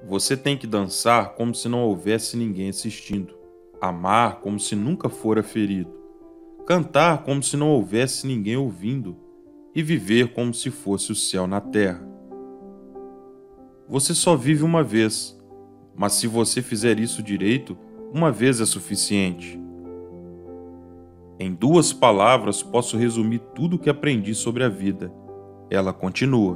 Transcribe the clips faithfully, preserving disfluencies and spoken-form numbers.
Você tem que dançar como se não houvesse ninguém assistindo, amar como se nunca fora ferido, cantar como se não houvesse ninguém ouvindo e viver como se fosse o céu na terra. Você só vive uma vez, mas se você fizer isso direito, uma vez é suficiente. Em duas palavras posso resumir tudo o que aprendi sobre a vida. Ela continua.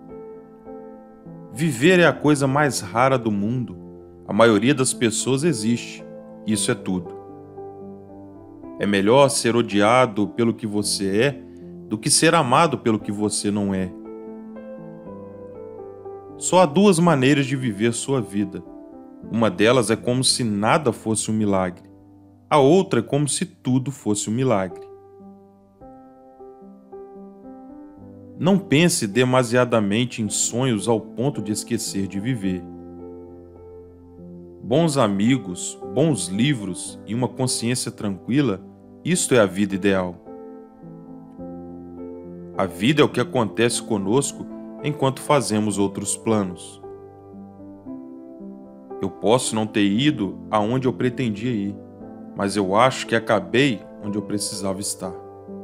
Viver é a coisa mais rara do mundo. A maioria das pessoas existe. Isso é tudo. É melhor ser odiado pelo que você é do que ser amado pelo que você não é. Só há duas maneiras de viver sua vida. Uma delas é como se nada fosse um milagre. A outra é como se tudo fosse um milagre. Não pense demasiadamente em sonhos ao ponto de esquecer de viver. Bons amigos, bons livros e uma consciência tranquila, isto é a vida ideal. A vida é o que acontece conosco enquanto fazemos outros planos. Eu posso não ter ido aonde eu pretendia ir, mas eu acho que acabei onde eu precisava estar.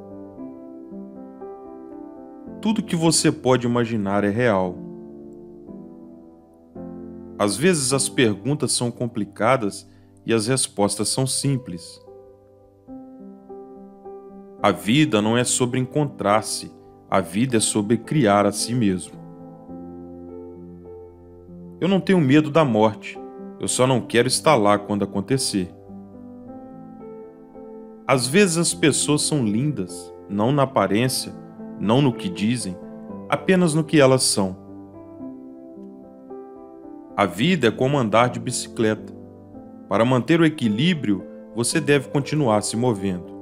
Tudo que você pode imaginar é real. Às vezes as perguntas são complicadas e as respostas são simples. A vida não é sobre encontrar-se, a vida é sobre criar a si mesmo. Eu não tenho medo da morte, eu só não quero estar lá quando acontecer. Às vezes as pessoas são lindas, não na aparência, não no que dizem, apenas no que elas são. A vida é como andar de bicicleta. Para manter o equilíbrio, você deve continuar se movendo.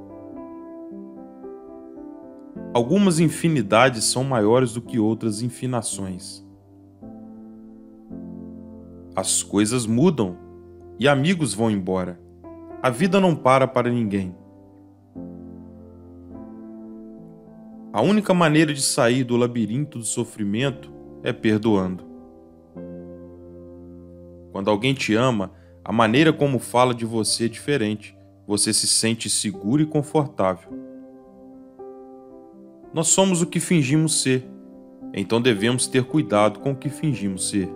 Algumas infinidades são maiores do que outras infinações. As coisas mudam e amigos vão embora. A vida não para para ninguém. A única maneira de sair do labirinto do sofrimento é perdoando. Quando alguém te ama, a maneira como fala de você é diferente. Você se sente seguro e confortável. Nós somos o que fingimos ser, então devemos ter cuidado com o que fingimos ser.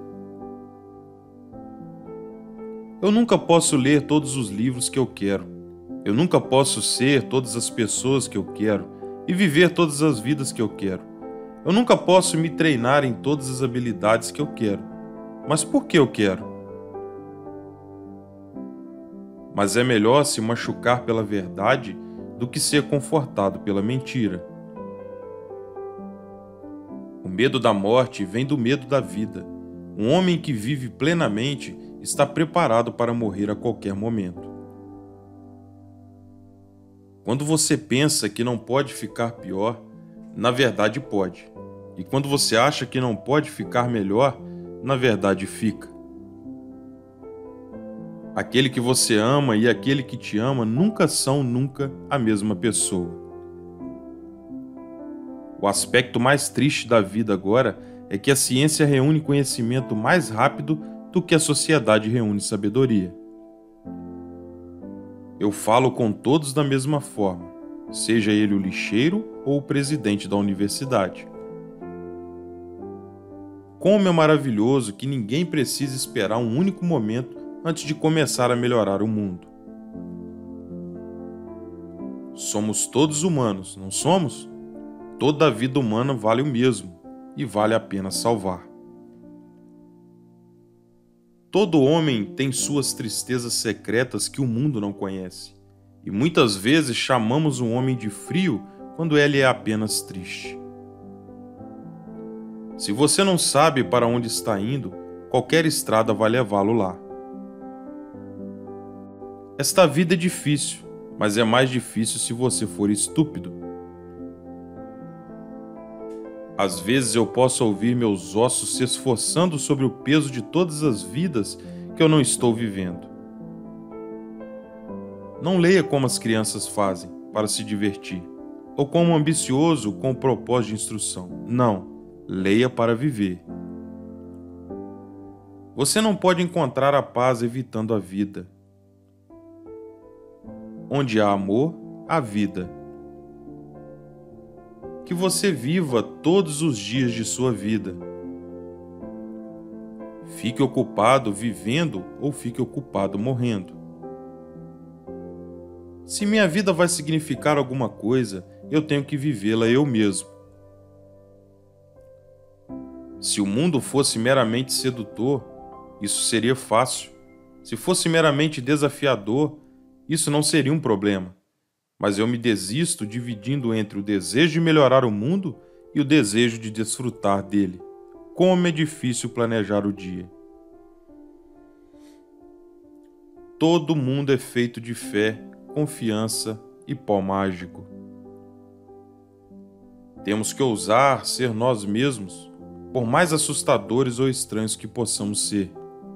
Eu nunca posso ler todos os livros que eu quero. Eu nunca posso ser todas as pessoas que eu quero e viver todas as vidas que eu quero. Eu nunca posso me treinar em todas as habilidades que eu quero. Mas por que eu quero? Mas é melhor se machucar pela verdade do que ser confortado pela mentira. O medo da morte vem do medo da vida. Um homem que vive plenamente está preparado para morrer a qualquer momento. Quando você pensa que não pode ficar pior, na verdade pode. E quando você acha que não pode ficar melhor, na verdade fica. Aquele que você ama e aquele que te ama nunca são nunca a mesma pessoa. O aspecto mais triste da vida agora é que a ciência reúne conhecimento mais rápido do que a sociedade reúne sabedoria. Eu falo com todos da mesma forma, seja ele o lixeiro ou o presidente da universidade. Como é maravilhoso que ninguém precisa esperar um único momento antes de começar a melhorar o mundo. Somos todos humanos, não somos? Toda a vida humana vale o mesmo e vale a pena salvar. Todo homem tem suas tristezas secretas que o mundo não conhece, e muitas vezes chamamos um homem de frio quando ele é apenas triste. Se você não sabe para onde está indo, qualquer estrada vai levá-lo lá. Esta vida é difícil, mas é mais difícil se você for estúpido. Às vezes eu posso ouvir meus ossos se esforçando sobre o peso de todas as vidas que eu não estou vivendo. Não leia como as crianças fazem para se divertir, ou como um ambicioso com o propósito de instrução. Não, leia para viver. Você não pode encontrar a paz evitando a vida. Onde há amor, há vida. Que você viva todos os dias de sua vida. Fique ocupado vivendo ou fique ocupado morrendo. Se minha vida vai significar alguma coisa, eu tenho que vivê-la eu mesmo. Se o mundo fosse meramente sedutor, isso seria fácil. Se fosse meramente desafiador, isso não seria um problema. Mas eu me desisto dividindo entre o desejo de melhorar o mundo e o desejo de desfrutar dele. Como é difícil planejar o dia. Todo mundo é feito de fé, confiança e pó mágico. Temos que ousar ser nós mesmos, por mais assustadores ou estranhos que possamos ser.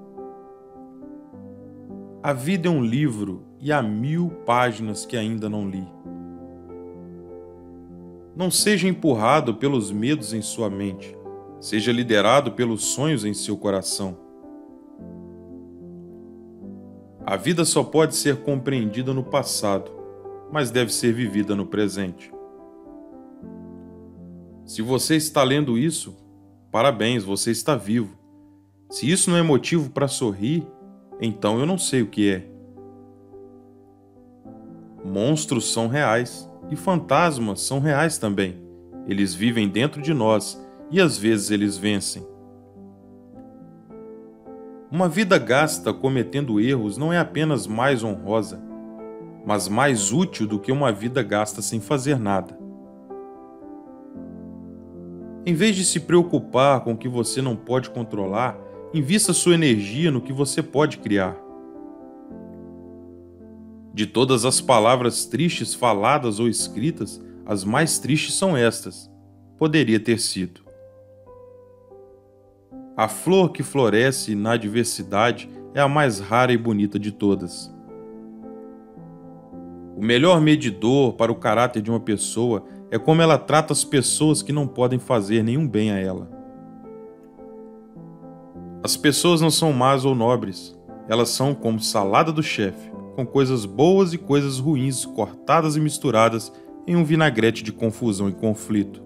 A vida é um livro e há mil páginas que ainda não li. Não seja empurrado pelos medos em sua mente, seja liderado pelos sonhos em seu coração. A vida só pode ser compreendida no passado, mas deve ser vivida no presente. Se você está lendo isso, parabéns, você está vivo. Se isso não é motivo para sorrir, então eu não sei o que é. Monstros são reais e fantasmas são reais também. Eles vivem dentro de nós e às vezes eles vencem. Uma vida gasta cometendo erros não é apenas mais honrosa, mas mais útil do que uma vida gasta sem fazer nada. Em vez de se preocupar com o que você não pode controlar, invista sua energia no que você pode criar. De todas as palavras tristes faladas ou escritas, as mais tristes são estas. Poderia ter sido. A flor que floresce na adversidade é a mais rara e bonita de todas. O melhor medidor para o caráter de uma pessoa é como ela trata as pessoas que não podem fazer nenhum bem a ela. As pessoas não são más ou nobres, elas são como salada do chefe, com coisas boas e coisas ruins cortadas e misturadas em um vinagrete de confusão e conflito.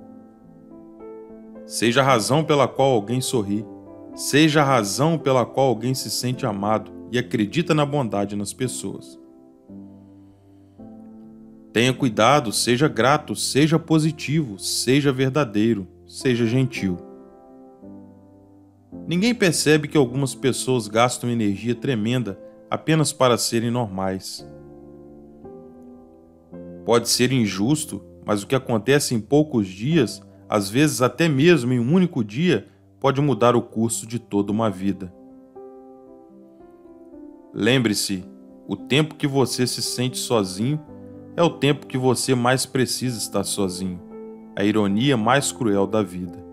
Seja a razão pela qual alguém sorri, seja a razão pela qual alguém se sente amado e acredita na bondade nas pessoas. Tenha cuidado, seja grato, seja positivo, seja verdadeiro, seja gentil. Ninguém percebe que algumas pessoas gastam energia tremenda apenas para serem normais. Pode ser injusto, mas o que acontece em poucos dias, às vezes até mesmo em um único dia, pode mudar o curso de toda uma vida. Lembre-se, o tempo que você se sente sozinho é o tempo que você mais precisa estar sozinho, a ironia mais cruel da vida.